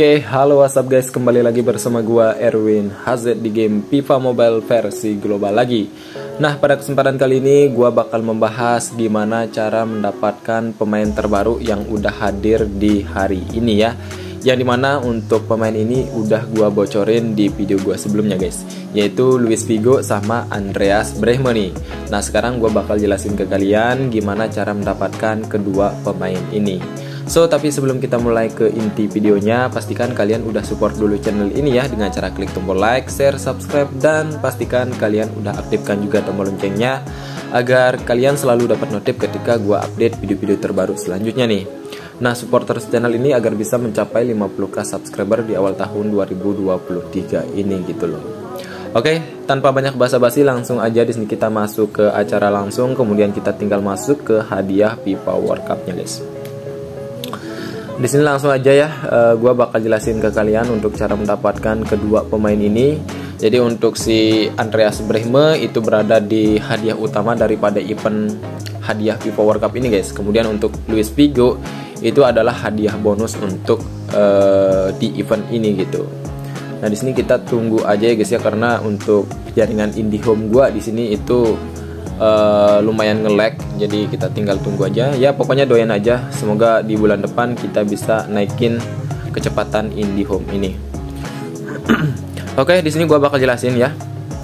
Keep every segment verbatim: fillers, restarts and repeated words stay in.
Oke, halo what's up guys, kembali lagi bersama gua Erwin H Z di game FIFA Mobile versi global lagi. Nah, pada kesempatan kali ini gua bakal membahas gimana cara mendapatkan pemain terbaru yang udah hadir di hari ini ya. Yang dimana untuk pemain ini udah gua bocorin di video gua sebelumnya guys, yaitu Luis Figo sama Andreas Brehme nih. Nah, sekarang gua bakal jelasin ke kalian gimana cara mendapatkan kedua pemain ini. So, tapi sebelum kita mulai ke inti videonya, pastikan kalian udah support dulu channel ini ya dengan cara klik tombol like, share, subscribe, dan pastikan kalian udah aktifkan juga tombol loncengnya agar kalian selalu dapat notif ketika gua update video-video terbaru selanjutnya nih. Nah, supporters channel ini agar bisa mencapai lima puluh ribu subscriber di awal tahun dua ribu dua puluh tiga ini gitu loh. Oke, tanpa banyak basa-basi langsung aja di sini kita masuk ke acara langsung, kemudian kita tinggal masuk ke hadiah FIFA World Cup-nya guys. Di sini langsung aja ya, uh, gue bakal jelasin ke kalian untuk cara mendapatkan kedua pemain ini. Jadi untuk si Andreas Brehme itu berada di hadiah utama daripada event hadiah FIFA World Cup ini guys. Kemudian untuk Luis Figo itu adalah hadiah bonus untuk uh, di event ini gitu. Nah, di sini kita tunggu aja ya guys ya, karena untuk jaringan IndiHome gue di sini itu Uh, lumayan nge-lag, jadi kita tinggal tunggu aja ya. Pokoknya doain aja, semoga di bulan depan kita bisa naikin kecepatan IndiHome ini. Oke, di sini gua bakal jelasin ya.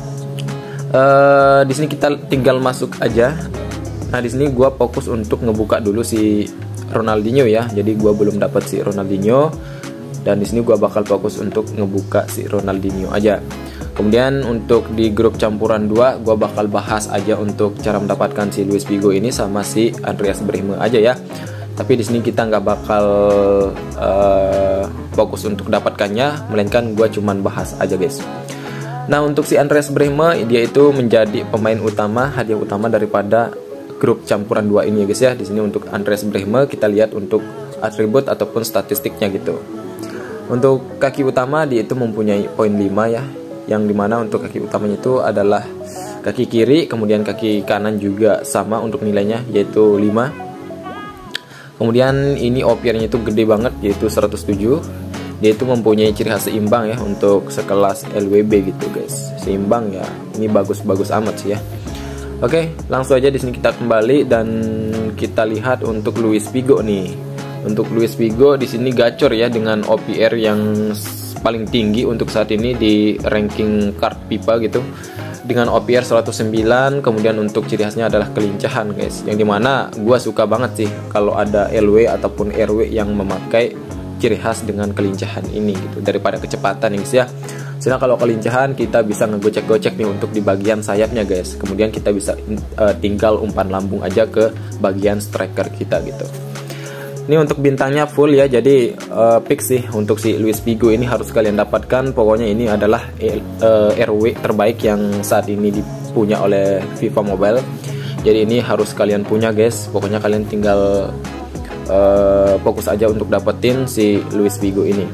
Uh, di sini kita tinggal masuk aja. Nah, di sini gua fokus untuk ngebuka dulu si Ronaldinho ya. Jadi gua belum dapat si Ronaldinho, dan di sini gua bakal fokus untuk ngebuka si Ronaldinho aja. Kemudian untuk di grup campuran dua, gue bakal bahas aja untuk cara mendapatkan si Luis Figo ini sama si Andreas Brehme aja ya. Tapi di sini kita nggak bakal uh, fokus untuk dapatkannya, melainkan gue cuman bahas aja guys. Nah, untuk si Andreas Brehme, dia itu menjadi pemain utama, hadiah utama daripada grup campuran dua ini ya guys ya. Di sini untuk Andreas Brehme kita lihat untuk atribut ataupun statistiknya gitu. Untuk kaki utama dia itu mempunyai poin lima ya, yang dimana untuk kaki utamanya itu adalah kaki kiri, kemudian kaki kanan juga sama untuk nilainya yaitu lima. Kemudian ini O P R-nya itu gede banget yaitu seratus tujuh. Dia itu mempunyai ciri khas seimbang ya untuk sekelas L W B gitu guys. Seimbang ya. Ini bagus-bagus amat sih ya. Oke, langsung aja di sini kita kembali dan kita lihat untuk Luis Figo nih. Untuk Luis Figo di sini gacor ya dengan O P R yang paling tinggi untuk saat ini di ranking card FIFA gitu, dengan O P R seratus sembilan. Kemudian untuk ciri khasnya adalah kelincahan guys, yang dimana gua suka banget sih kalau ada L W ataupun R W yang memakai ciri khas dengan kelincahan ini gitu, daripada kecepatan guys ya. Sedangkan kalau kelincahan kita bisa ngegocek-gocek nih untuk di bagian sayapnya guys. Kemudian kita bisa uh, tinggal umpan lambung aja ke bagian striker kita gitu. Ini untuk bintangnya full ya, jadi uh, fix sih untuk si Luis Figo ini harus kalian dapatkan. Pokoknya ini adalah uh, R W terbaik yang saat ini dipunya oleh FIFA Mobile. Jadi ini harus kalian punya guys. Pokoknya kalian tinggal uh, fokus aja untuk dapetin si Luis Figo ini.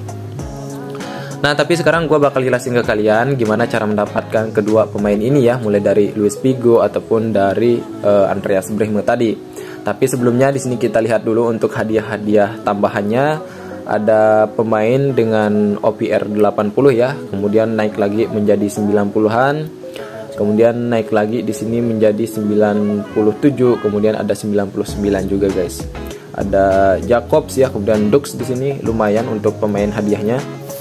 Nah, tapi sekarang gue bakal jelasin ke kalian gimana cara mendapatkan kedua pemain ini ya, mulai dari Luis Figo ataupun dari uh, Andreas Brehme tadi. Tapi sebelumnya di sini kita lihat dulu untuk hadiah-hadiah tambahannya. Ada pemain dengan O P R delapan puluh ya, kemudian naik lagi menjadi sembilan puluhan. Kemudian naik lagi di sini menjadi sembilan puluh tujuh, kemudian ada sembilan puluh sembilan juga guys. Ada Jacobs ya, kemudian Dux di sini lumayan untuk pemain hadiahnya.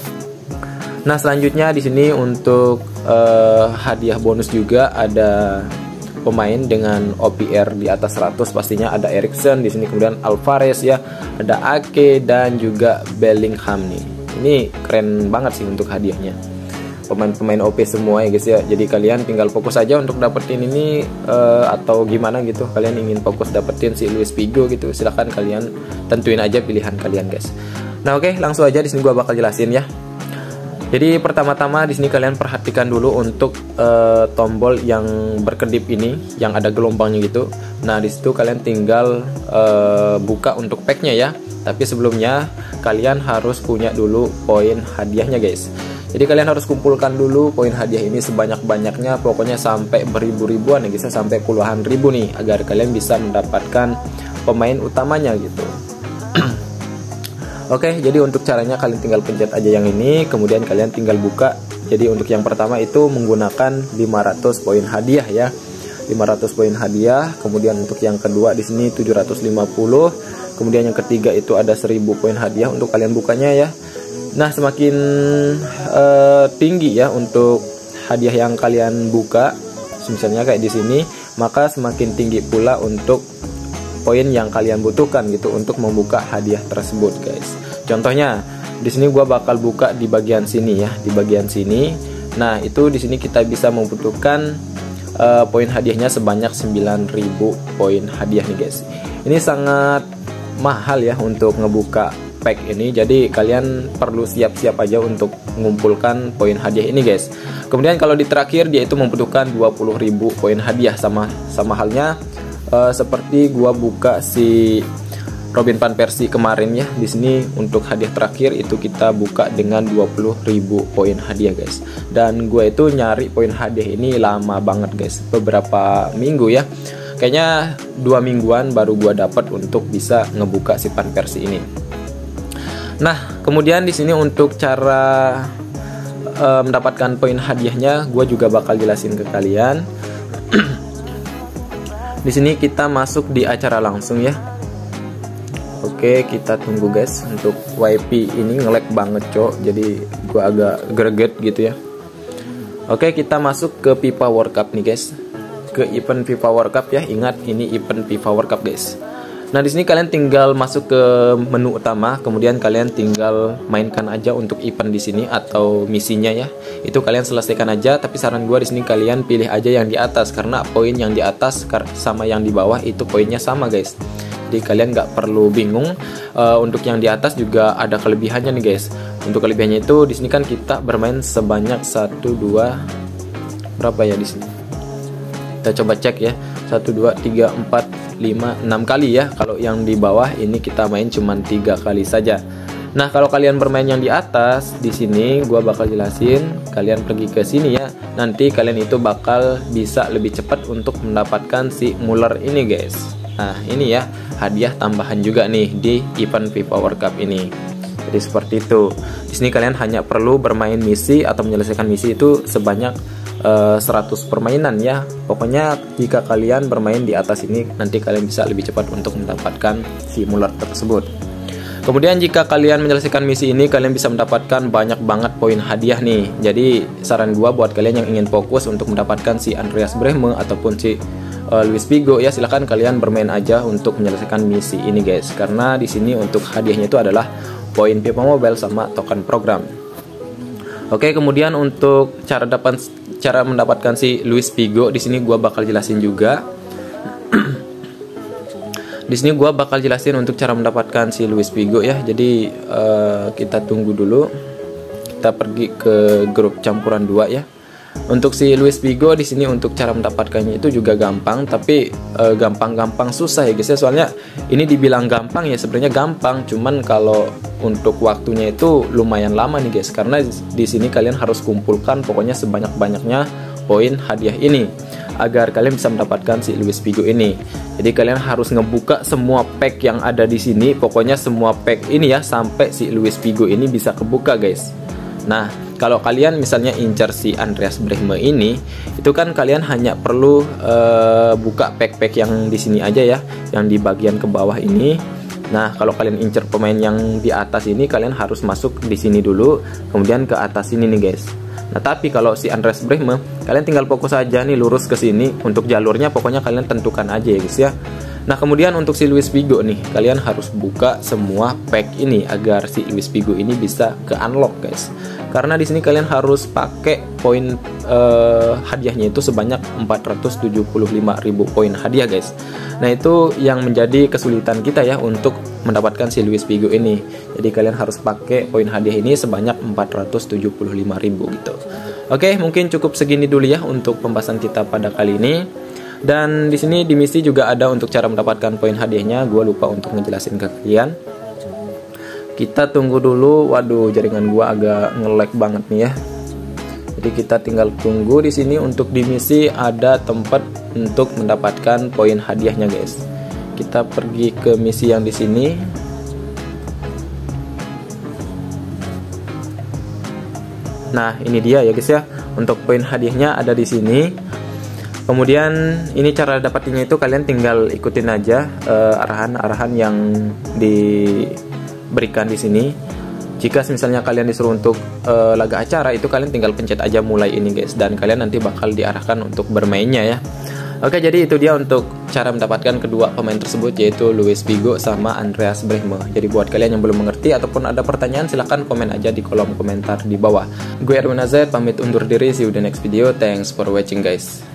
Nah, selanjutnya di sini untuk uh, hadiah bonus juga ada pemain dengan O P R di atas seratus, pastinya ada Eriksen di sini, kemudian Alvarez ya, ada Ake dan juga Bellingham nih. Ini keren banget sih untuk hadiahnya. Pemain-pemain O P semua ya guys ya. Jadi kalian tinggal fokus aja untuk dapetin ini uh, atau gimana gitu. Kalian ingin fokus dapetin si Luis Figo gitu, silahkan kalian tentuin aja pilihan kalian guys. Nah, oke, langsung aja di sini gua bakal jelasin ya. Jadi pertama-tama di sini kalian perhatikan dulu untuk uh, tombol yang berkedip ini, yang ada gelombangnya gitu. Nah, di situ kalian tinggal uh, buka untuk packnya ya. Tapi sebelumnya kalian harus punya dulu poin hadiahnya guys. Jadi kalian harus kumpulkan dulu poin hadiah ini sebanyak-banyaknya, pokoknya sampai beribu-ribuan ya guys, sampai puluhan ribu nih, agar kalian bisa mendapatkan pemain utamanya gitu. Oke, jadi untuk caranya kalian tinggal pencet aja yang ini, kemudian kalian tinggal buka. Jadi untuk yang pertama itu menggunakan lima ratus poin hadiah ya. lima ratus poin hadiah. Kemudian untuk yang kedua di sini tujuh ratus lima puluh. Kemudian yang ketiga itu ada seribu poin hadiah untuk kalian bukanya ya. Nah, semakin uh, tinggi ya untuk hadiah yang kalian buka, misalnya kayak di sini, maka semakin tinggi pula untuk poin yang kalian butuhkan gitu untuk membuka hadiah tersebut, guys. Contohnya di sini gua bakal buka di bagian sini ya, di bagian sini. Nah, itu di sini kita bisa membutuhkan uh, poin hadiahnya sebanyak sembilan ribu poin hadiah nih, guys. Ini sangat mahal ya untuk ngebuka pack ini, jadi kalian perlu siap-siap aja untuk mengumpulkan poin hadiah ini, guys. Kemudian kalau di terakhir dia itu membutuhkan dua puluh ribu poin hadiah, sama sama halnya uh, seperti gua buka si Robin Van Persie kemarin ya. Di sini untuk hadiah terakhir itu kita buka dengan dua puluh ribu poin hadiah, guys. Dan gua itu nyari poin hadiah ini lama banget, guys. Beberapa minggu ya. Kayaknya dua mingguan baru gua dapat untuk bisa ngebuka si Van Persie ini. Nah, kemudian di sini untuk cara uh, mendapatkan poin hadiahnya, gue juga bakal jelasin ke kalian. Di sini kita masuk di acara langsung ya. Oke, kita tunggu guys. Untuk Y P ini nge-lag banget cok, jadi gue agak greget gitu ya. Oke, kita masuk ke FIFA World Cup nih guys. Ke event FIFA World Cup ya. Ingat ini event FIFA World Cup guys. Nah, di sini kalian tinggal masuk ke menu utama, kemudian kalian tinggal mainkan aja untuk event di sini atau misinya ya. Itu kalian selesaikan aja, tapi saran gue di sini kalian pilih aja yang di atas karena poin yang di atas sama yang di bawah itu poinnya sama, guys. Jadi kalian nggak perlu bingung. Uh, untuk yang di atas juga ada kelebihannya nih, guys. Untuk kelebihannya itu di sini kan kita bermain sebanyak satu dua berapa ya di sini? Kita coba cek ya. satu dua tiga empat lima enam kali ya. Kalau yang di bawah ini kita main cuman tiga kali saja. Nah, kalau kalian bermain yang di atas, di sini gua bakal jelasin. Kalian pergi ke sini ya. Nanti kalian itu bakal bisa lebih cepat untuk mendapatkan si Muller ini, guys. Nah, ini ya, hadiah tambahan juga nih di event FIFA World Cup ini. Jadi seperti itu. Di sini kalian hanya perlu bermain misi atau menyelesaikan misi itu sebanyak Uh, seratus permainan ya. Pokoknya jika kalian bermain di atas ini, nanti kalian bisa lebih cepat untuk mendapatkan si Muller tersebut. Kemudian jika kalian menyelesaikan misi ini, kalian bisa mendapatkan banyak banget poin hadiah nih. Jadi saran gua buat kalian yang ingin fokus untuk mendapatkan si Andreas Brehme ataupun si uh, Luis Figo ya, silahkan kalian bermain aja untuk menyelesaikan misi ini, guys. Karena di sini untuk hadiahnya itu adalah poin FIFA Mobile sama token program. Oke, kemudian untuk cara dapat cara mendapatkan si Luis Figo di sini gua bakal jelasin juga. Di sini gua bakal jelasin untuk cara mendapatkan si Luis Figo ya. Jadi uh, kita tunggu dulu. Kita pergi ke grup campuran dua ya. Untuk si Luis Figo di sini untuk cara mendapatkannya itu juga gampang, tapi gampang-gampang uh, susah ya guys ya. Soalnya ini dibilang gampang ya, sebenarnya gampang, cuman kalau untuk waktunya itu lumayan lama nih guys, karena di sini kalian harus kumpulkan pokoknya sebanyak-banyaknya poin hadiah ini agar kalian bisa mendapatkan si Luis Figo ini. Jadi kalian harus ngebuka semua pack yang ada di sini, pokoknya semua pack ini ya sampai si Luis Figo ini bisa kebuka guys. Nah, kalau kalian misalnya incar si Andreas Brehme ini, itu kan kalian hanya perlu uh, buka pack-pack yang di sini aja ya, yang di bagian ke bawah ini. Nah, kalau kalian incar pemain yang di atas ini, kalian harus masuk di sini dulu, kemudian ke atas ini nih guys. Nah, tapi kalau si Andreas Brehme, kalian tinggal fokus aja nih lurus ke sini. Untuk jalurnya pokoknya kalian tentukan aja ya guys ya. Nah, kemudian untuk si Luis Figo nih, kalian harus buka semua pack ini agar si Luis Figo ini bisa ke unlock guys. Karena di sini kalian harus pakai poin uh, hadiahnya itu sebanyak empat ratus tujuh puluh lima ribu poin hadiah guys. Nah, itu yang menjadi kesulitan kita ya untuk mendapatkan si Luis Figo ini. Jadi kalian harus pakai poin hadiah ini sebanyak empat ratus tujuh puluh lima ribu gitu. Oke, mungkin cukup segini dulu ya untuk pembahasan kita pada kali ini. Dan di sini di misi juga ada untuk cara mendapatkan poin hadiahnya. Gue lupa untuk ngejelasin ke kalian. Kita tunggu dulu. Waduh, jaringan gue agak nge-lag banget nih ya. Jadi kita tinggal tunggu di sini. Untuk di misi ada tempat untuk mendapatkan poin hadiahnya guys. Kita pergi ke misi yang di sini. Nah, ini dia ya guys ya. Untuk poin hadiahnya ada di sini. Kemudian ini cara dapatinnya itu kalian tinggal ikutin aja arahan-arahan uh, yang diberikan di sini. Jika misalnya kalian disuruh untuk uh, laga acara, itu kalian tinggal pencet aja mulai ini guys, dan kalian nanti bakal diarahkan untuk bermainnya ya. Oke, jadi itu dia untuk cara mendapatkan kedua pemain tersebut, yaitu Luis Figo sama Andreas Brehme. Jadi buat kalian yang belum mengerti ataupun ada pertanyaan, silahkan komen aja di kolom komentar di bawah. Gue Erwin Azad, pamit undur diri, see you the next video. Thanks for watching guys.